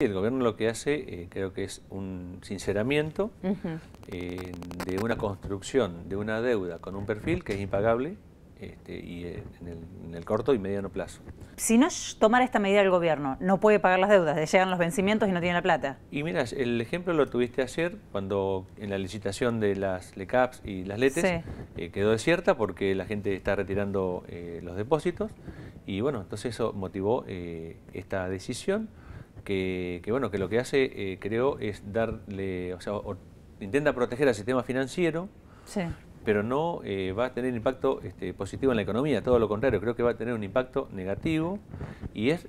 El gobierno lo que hace, creo que es un sinceramiento de una construcción de una deuda con un perfil que es impagable y en el corto y mediano plazo. Si no tomara esta medida el gobierno, no puede pagar las deudas, le llegan los vencimientos y no tiene la plata. Y mira, el ejemplo lo tuviste ayer cuando en la licitación de las LECAPs y las LETES quedó desierta porque la gente está retirando los depósitos y bueno, entonces eso motivó esta decisión. Que lo que hace, creo, es darle, intenta proteger al sistema financiero, pero no va a tener impacto positivo en la economía, todo lo contrario, creo que va a tener un impacto negativo y es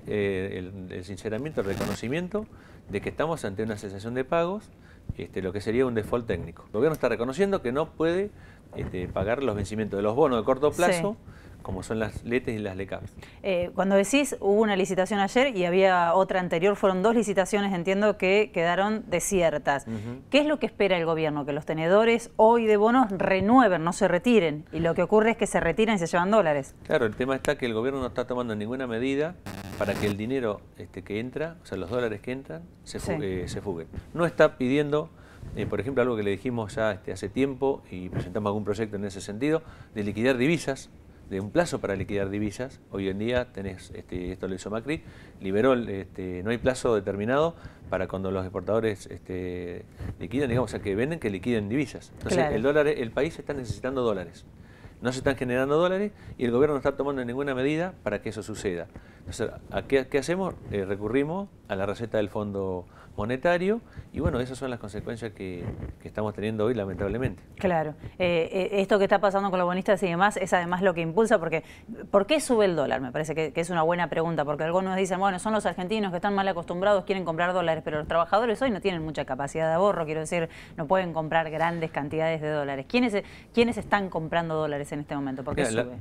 el sinceramiento, el reconocimiento de que estamos ante una cesación de pagos, lo que sería un default técnico. El gobierno está reconociendo que no puede pagar los vencimientos de los bonos de corto plazo, como son las LETES y las LECAPs. Cuando decís, hubo una licitación ayer y había otra anterior, fueron 2 licitaciones, entiendo, que quedaron desiertas. ¿Qué es lo que espera el gobierno? Que los tenedores hoy de bonos renueven, no se retiren, y lo que ocurre es que se retiran y se llevan dólares. Claro, el tema está que el gobierno no está tomando ninguna medida para que el dinero que entra, o sea, los dólares que entran, se fuguen. No está pidiendo, por ejemplo, algo que le dijimos ya hace tiempo y presentamos algún proyecto en ese sentido, de liquidar divisas, de un plazo para liquidar divisas. Hoy en día tenés, esto lo hizo Macri, liberó, no hay plazo determinado para cuando los exportadores liquidan, digamos, o sea, que venden, que liquiden divisas. Entonces, el país está necesitando dólares. No se están generando dólares y el gobierno no está tomando ninguna medida para que eso suceda. Entonces, ¿qué hacemos? Recurrimos a la receta del Fondo Monetario y bueno, esas son las consecuencias que estamos teniendo hoy, lamentablemente. Claro. Esto que está pasando con los bonistas y demás es además lo que impulsa, porque ¿por qué sube el dólar? Me parece que es una buena pregunta, porque algunos dicen, bueno, son los argentinos que están mal acostumbrados, quieren comprar dólares, pero los trabajadores hoy no tienen mucha capacidad de ahorro, quiero decir, no pueden comprar grandes cantidades de dólares. ¿Quiénes están comprando dólares en este momento? ¿Por qué sube?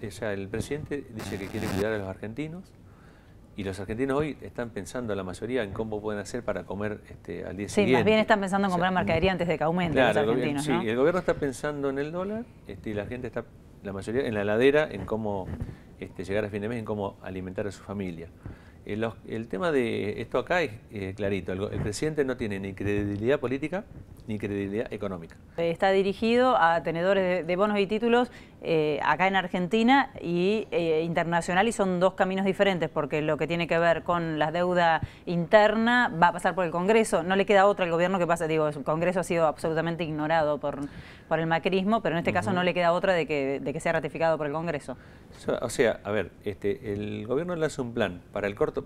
El presidente dice que quiere cuidar a los argentinos y los argentinos hoy están pensando la mayoría en cómo pueden hacer para comer al día siguiente. Sí, más bien están pensando en comprar mercadería antes de que aumente los argentinos, ¿no? Sí, el gobierno está pensando en el dólar y la gente está, la mayoría, en la heladera, en cómo llegar a fin de mes, en cómo alimentar a su familia. El tema de esto acá es clarito, el presidente no tiene ni credibilidad política ni credibilidad económica. Está dirigido a tenedores de bonos y títulos acá en Argentina y internacional, y son 2 caminos diferentes, porque lo que tiene que ver con la deuda interna va a pasar por el Congreso, no le queda otra al gobierno que pase, digo, el Congreso ha sido absolutamente ignorado por el macrismo, pero en este caso no le queda otra de que sea ratificado por el Congreso. O sea, a ver, el gobierno le hace un plan para el corto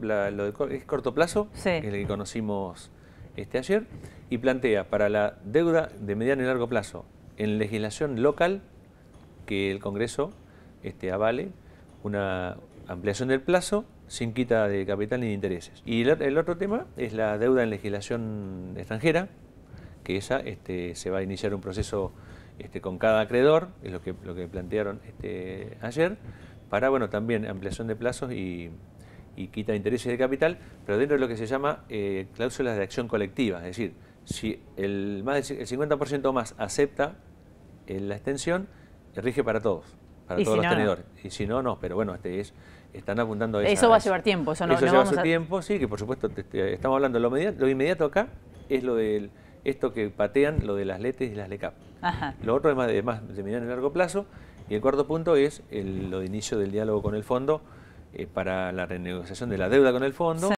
plazo, que es el que conocimos ayer, y plantea para la deuda de mediano y largo plazo en legislación local que el Congreso avale una ampliación del plazo sin quita de capital ni de intereses. Y el otro tema es la deuda en legislación extranjera, que esa se va a iniciar un proceso con cada acreedor, es lo que plantearon ayer, para también ampliación de plazos y quita de intereses de capital, pero dentro de lo que se llama cláusulas de acción colectiva, es decir, si el 50% más acepta la extensión, rige para todos los tenedores, y si no, no, pero bueno, están apuntando a eso. Eso va a llevar tiempo, eso lleva su tiempo, sí, que por supuesto estamos hablando de lo inmediato acá, es lo de esto que patean, lo de las LETES y las LECAP. Lo otro es más de mediano y largo plazo, y el cuarto punto es lo de inicio del diálogo con el fondo para la renegociación de la deuda con el fondo.